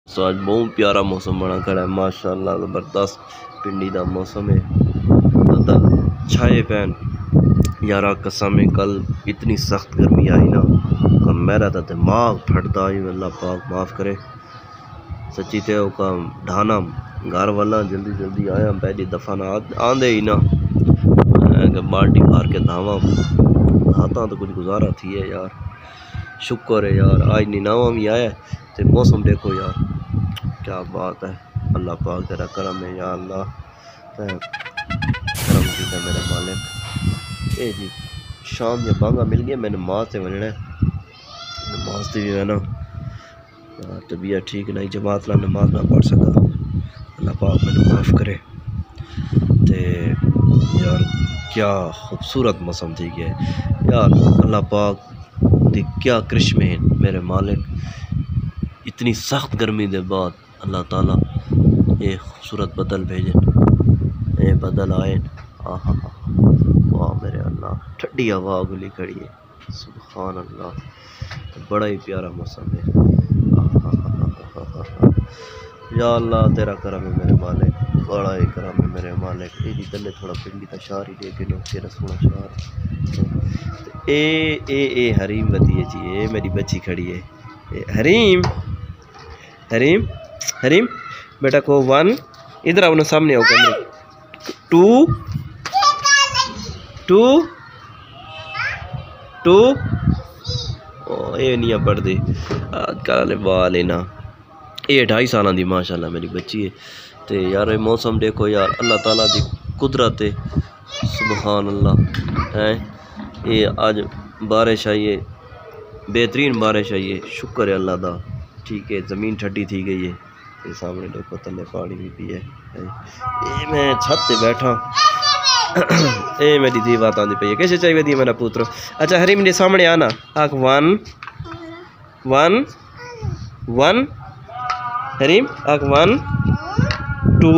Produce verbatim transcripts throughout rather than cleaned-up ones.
سو آج بہت پیارا موسم بنا کھڑا ہے ماشاءاللہ زبردست پنڈی دا موسم ہے بدل چھائے پین یارا قسم ہے کل اتنی سخت گرمی آئی نا کہ میرا تا دماغ پھٹتا آئی اللہ پاک معاف کرے سچی تے کا ڈھانا گھر والا جلدی جلدی آیا پہلی دفعہ نہ آندے ہی نا کہ بالٹی بھر کے دھاواں دھاتا تو کچھ گزارا تھی ہے یار شکر ہے یار آج نیناواں بھی آیا تے موسم دیکھو یار کیا بات ہے اللہ پاک تیرا کرم ہے یا اللہ کرم کیتا میرے مالک اے جی شام یا بانگا مل گیا میں نماز سے وننا ہے نماز سے بھی ہے نا طبیعت ٹھیک نہیں جماعت لا نماز نہ پڑھ سکا اللہ پاک میں معاف کرے تے یار کیا خوبصورت موسم تھی گیا یار اللہ پاک دی کیا کرشمے ہیں میرے مالک اتنی سخت گرمی دے بعد اللہ تعالیٰ یہ خوبصورت بدل بھیجے یہ بدل آئے آہا واہ میرے اللہ ٹھنڈی ہوا گلی کھڑی ہے سبحان اللہ بڑا ہی پیارا موسم ہے یا اللہ تیرا کرم ہے میرے مالک بڑا ہی کرم ہے میرے مالک یہ جی تلے تھوڑا پنڈی تا شہر ہی دے کے لوگ تیرا سونا شہر اے اے اے حریم ودی ہے جی اے میری بچی کھڑی ہے اے حریم حریم حریم بیٹا کو ون ادھر آؤ نا سامنے آؤ کمرے ٹو ٹو ٹو اے نہیں پڑھ دے آج کل بال ہے نا یہ ڈھائی سالہ دی ماشاءاللہ میری بچی ہے تے یار موسم دیکھو یار اللہ تعالیٰ دی قدرت ہے سبحان اللہ ہے یہ آج بارش آئی ہے بہترین بارش آئی ہے شکر ہے اللہ دا ٹھیک ہے زمین ٹھڈی تھی گئی ہے یہ سامنے دیکھو تلے پانی بھی پی ہے اے میں چھت تے بیٹھا اے میری دی بات آندی پئی ہے کیسے چاہیے دی میرا پوتر اچھا حریم نے سامنے آنا آکھ ون ون ون حریم آکھ ون ٹو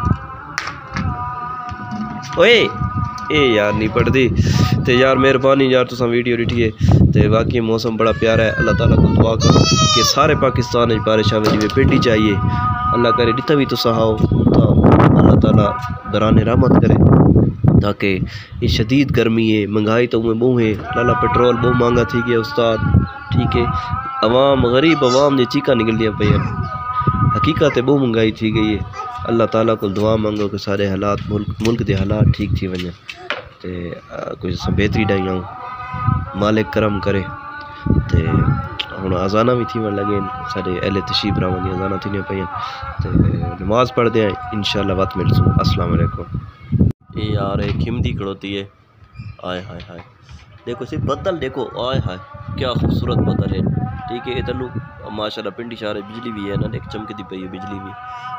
اوئے اے یار نہیں پڑھ دی تے یار مہربانی یار تساں ویڈیو ڈٹھی ہے تے واقعی موسم بڑا پیارا ہے اللہ تعالیٰ کو دعا کرو کہ سارے پاکستان میں بارش آوے جی پنڈی چاہیے اللہ کرے ڈتا بھی تساں آؤ تا اللہ تعالیٰ بران رحمت کرے تاکہ یہ شدید گرمی ہے مہنگائی تو میں بہو ہے لالا پیٹرول بہت مہنگا تھی گیا استاد ٹھیک ہے عوام غریب عوام نے چیکا نکل دیا پہ حقیقت بہت مہنگائی تھی گئی ہے اللہ تعالیٰ کو دعا مانگو کہ سارے حالات ملک ملک دے حالات ٹھیک تھی ونجن تے کچھ بہتری ڈائی آؤں مالک کرم کرے تے ہوں آزانہ بھی تھی ون لگے سارے اہل تشریف راون دی آزانہ تھی پہ تے نماز پڑھ دیں انشاءاللہ وقت مل سو السلام علیکم یہ یار ایک ہمدی کھڑوتی ہے آئے ہائے ہائے دیکھو صرف بدل دیکھو آئے ہائے کیا خوبصورت بدل ہے ٹھیک ہے یہ تلو ماشاءاللہ پنڈی شہر بجلی بھی ہے نا ایک چمکتی پئی ہے بجلی بھی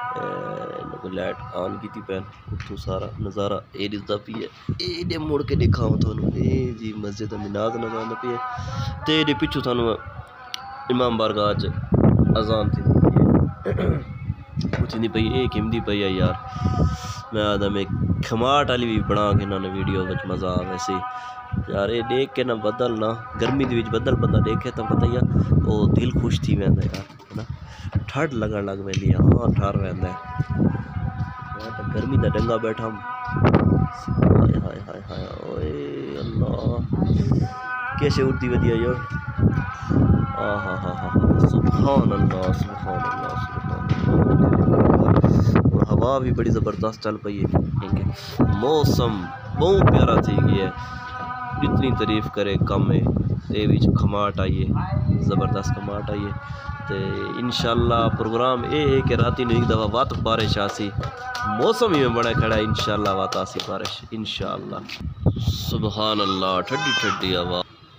لائٹ آن کی تھی پین اتوں سارا نظارہ اے دستا پی ہے اے دے مڑ کے دکھاؤں تھانوں اے جی مسجد مناز نظر آندا پی ہے تے دے پچھو تھانوں امام بارگاہ اچ اذان تھی پوچھندی پئی اے کیمدی پئی ہے یار میں آدم ایک کھماٹ والی بھی بنا کے انہوں نے ویڈیو وچ مزہ آ ویسے یار یہ دیکھ کے نہ بدل نہ گرمی دی وچ بدل بندہ دیکھے تو پتہ ہی او دل خوش تھی ویندا یار ہے نا ٹھڈ لگن لگ ویندی ہاں ٹھار ویندا ہے میں تو گرمی دا ڈنگا بیٹھا ہائے ہائے ہائے ہائے اوئے اللہ کیسے اڑتی ودیا یار آ ہا ہا ہا سبحان اللہ سبحان اللہ سبحان اللہ ہوا بھی بڑی زبردست چل پئی ہے موسم بہت پیارا تھی گیا ہے جتنی تعریف کرے کم ہے یہ بھی کھماٹ آئیے زبردست کھماٹ آئیے تے انشاءاللہ پروگرام اے ہے کہ راتی نو ایک دفعہ وات بارش آسی موسم ہی میں بڑا کھڑا ہے انشاءاللہ وات آسی بارش انشاءاللہ سبحان اللہ ٹھڈی ٹھڈی ہوا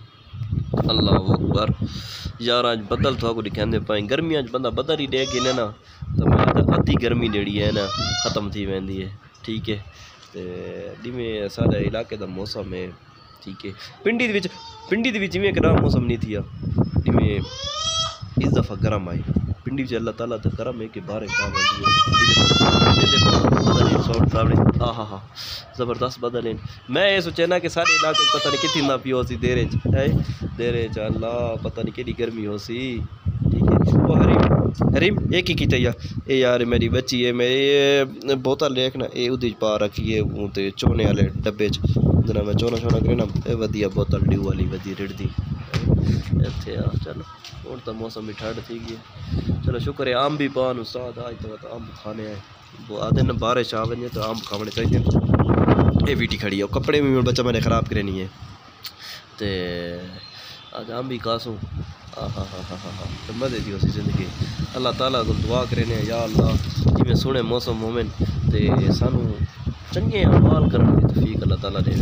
اللہ اکبر یار آج بدل تھا کو دکھاندے پائیں گرمی آج بندہ بدل ہی دے کے نا تو میں ادھی گرمی جڑی ہے نا ختم تھی ویندی ہے ٹھیک ہے تے جویں سارے علاقے دا موسم ہے ٹھیک ہے پنڈی وچ پنڈی دے وچ ایویں گرم موسم نہیں تھیا جویں اس دفعہ گرم آئی پنڈی وچ اللہ تعالیٰ دا کرم ہے کہ بارش آ ویندی ہے بدل سوٹ سامنے آ ہا ہا زبردست بدل ہیں میں یہ سوچے نا کہ سارے علاقے پتہ نہیں کتنی نہ پیو سی دیرے چ ہے دیرے چ اللہ پتہ نہیں کیڑی گرمی ہو سی ٹھیک ہے وہ حریم ریم ایک ہی کیتا اے یار میری بچی ہے میری بوتل دیکھنا اے اودی پا رکھی ہے تے چونے والے ڈبے چ جنا میں چونا چونا کرے نا اے ودیا بوتل ڈیو والی ودی رڑدی ایتھے آ چلو ہن تو موسم بھی ٹھنڈ تھی گئی چلو شکر ہے آم بھی پان استاد آج تو آم کھانے آئے وہ آدھے نا بارش آ ونجے تو آم کھانے چاہیے اے ویٹی کھڑی ہے کپڑے بھی بچہ میں نے خراب کرے نہیں ہے تے آج آم بھی کھاسوں ہاں ہاں ہاں ہاں ہاں تو مزے دی اسی زندگی اللہ تعالیٰ کو دعا کرنے یا اللہ جی میں سونے موسم مومن تے سانو چنگے اعمال کرنے کی توفیق اللہ تعالیٰ دے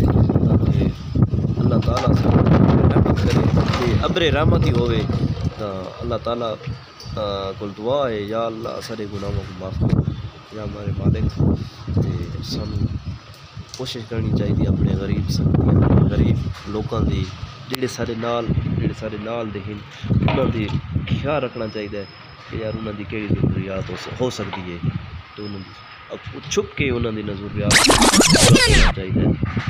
تاکہ اللہ تعالیٰ سانو رحمت کرے تے ابر رحمت ہی ہوئے تو اللہ تعالیٰ کو دعا ہے یا اللہ سارے گناہوں کو معاف کرو یا ہمارے مالک تے سانو کوشش کرنی چاہیے اپنے غریب سنگیاں غریب لوکاں دی جڑے سارے نال جڑے سارے نال دے ہن انہاں دی خیال رکھنا چاہیے کہ یار انہاں دی کیڑی ضروریات ہو سکتی ہے تو انہاں دی چھپ کے انہاں دی ضروریات کرنا چاہیے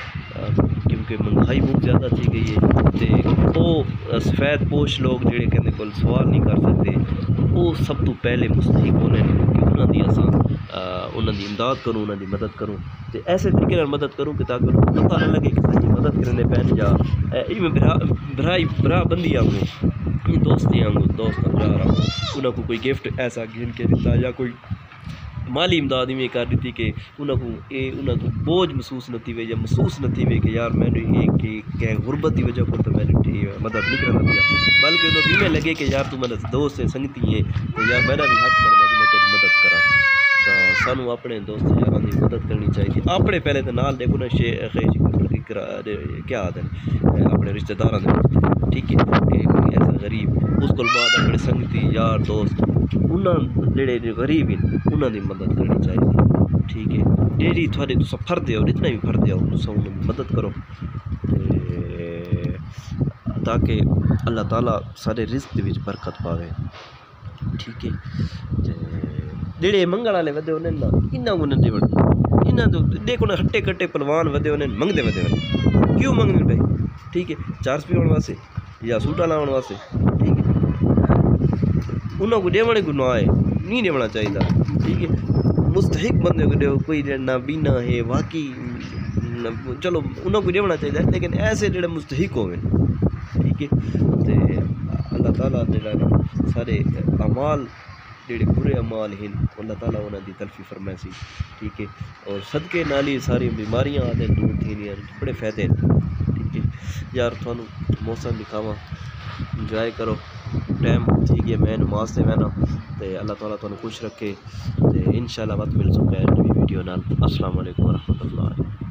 کیونکہ مہنگائی بہت زیادہ تھی گئی ہے تے وہ سفید پوش لوگ جڑے کہندے کول سوال نہیں کر سکتے وہ سب تو پہلے مستحق ہونے کہ انہاں دی اساں انہاں دی امداد کروں انہاں دی مدد کروں تے ایسے طریقے نال مدد کروں کہ تاکہ انہوں پتہ نہ لگے کہ سچی مدد کرنے پہن جا ایویں برا برائی برا بندی آنگو دوستی آنگو دوست برا آنگو انہاں کو کوئی گفٹ ایسا گھن کے دیتا یا کوئی مالی امداد میں کر دیتی کہ انہاں کو اے انہاں کو بوجھ محسوس نہ تھی وے یا محسوس نہ تھی وے کہ یار میں نے ایک کہ غربت کی وجہ کو تو میں نے مدد نہیں کرنا پیا بلکہ انہوں بھی میں لگے کہ یار تو میرا دوست ہے سنگتی ہے تو یار میرا بھی حق بنتا کہ میں تیری مدد کراں تو سانو اپنے دوست یاراں دی مدد کرنی چاہیے اپنے پہلے تو نال دیکھو نا شیخ کیا آدھے اپنے رشتہ داراں دے ٹھیک ہے کہ کوئی ایسا غریب اس کو بعد اپنے سنگتی یار دوست انہاں جڑے غریب ہیں انہاں دی مدد کرنی چاہیے ٹھیک ہے جیڑی تھوڑے تساں پھردے ہو جتنا بھی پھردے ہو تساں انہاں دی مدد کرو تاکہ اللہ تعالیٰ سارے رزق وچ برکت پاوے ٹھیک ہے جڑے منگل والے ودے ہونے نا انہاں کو نہیں وڑ انہاں تو دیکھو نا ہٹے کٹے پلوان ودے ہونے منگدے ودے ہونے کیوں منگنے بھائی ٹھیک ہے چار سپی ہونے واسطے یا سوٹا لاؤن واسطے ٹھیک ہے انہوں کو دیونے کو نہ آئے نہیں دیونا چاہیے ٹھیک ہے مستحق بندے کو دیو کوئی نہ بینا ہے واقعی چلو انہوں کو دیونا چاہیے لیکن ایسے جڑے مستحق ہوئے ٹھیک ہے تے اللہ تعالیٰ جڑا سارے اعمال جڑے برے اعمال ہیں اللہ تعالیٰ انہاں دی تلفی فرمائے سی ٹھیک ہے اور صدقے نال ہی ساری بیماریاں آدھے دور تھینیاں بڑے فائدے ٹھیک ہے یار تھانوں موسم دکھاواں انجوائے کرو ٹائم ٹھیک ہے میں نماز سے وینا تے اللہ تعالیٰ تھانوں خوش رکھے تے انشاءاللہ وقت مل سکتا ہے نئی ویڈیو نال السلام علیکم ورحمۃ اللہ